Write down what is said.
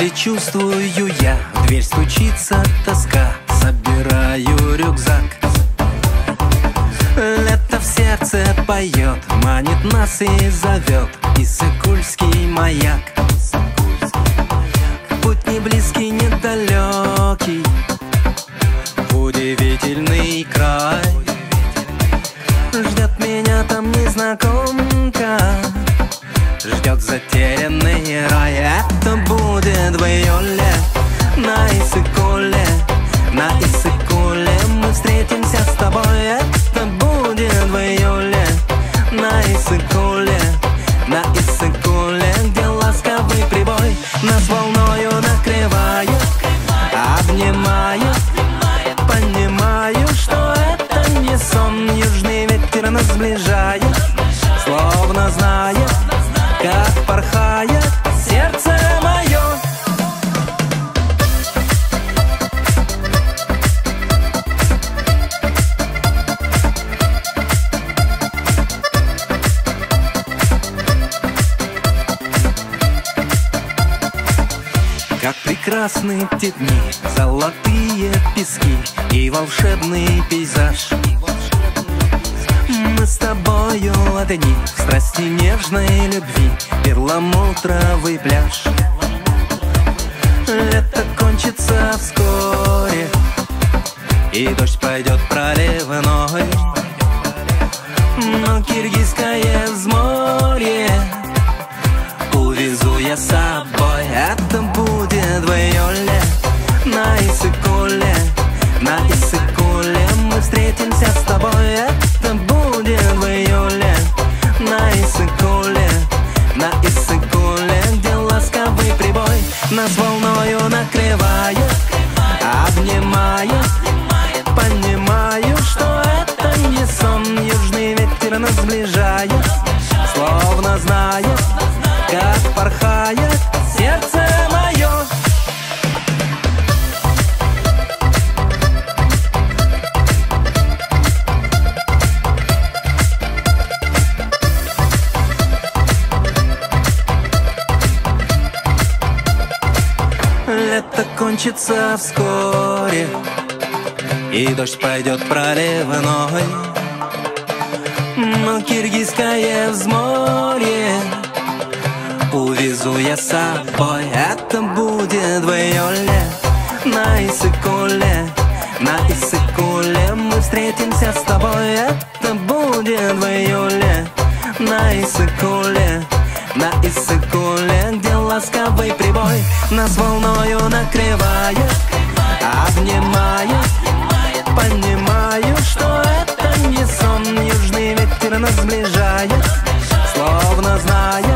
Чувствую я, в дверь стучится тоска. Собираю рюкзак. Лето в сердце поет, манит нас и зовет Иссык-Кульский маяк. Путь не близкий, не далекий, удивительный край. Ждет меня там незнакомка, ждет затерянный рай. Это будет в июле на Иссык-Куле. На Иссык-Куле мы встретимся с тобой. Это будет в июле на Иссык-Куле. На Иссык-Куле, где ласковый прибой нас волною накрывает, обнимает. Понимаю, что это не сон. Южный ветер нас сближает, словно знает, как порхает сердце мое. Как прекрасны те дни, золотые пески и волшебный пейзаж. Мы с тобою одни в страсти нежной любви, перламутровый пляж. Лето кончится вскоре, и дождь пойдет проливной, но киргизское взморье увезу я с собой. Это будет в июле на Иссык-Куле. На Иссык-Куле мы встретимся с тобой. Это будет в июле на Иссык-Куле. На Иссык-Куле, где ласковый прибой нас волною накрывает, обнимает. Понимаю, что это не сон. Южный ветер нас сближает, словно знает, как порхает сердце мое. Лето кончится вскоре, и дождь пойдет проливной, но киргизское взморье увезу я с собой. Это будет в июле на Иссык-Куле. На Иссык-Куле мы встретимся с тобой. Это будет в июле на Иссык-Куле. На Иссык-Куле, где ласковый прибой нас волною накрывает, обнимает. Понимаю, что это не сон. Южный ветер нас сближает, словно знает,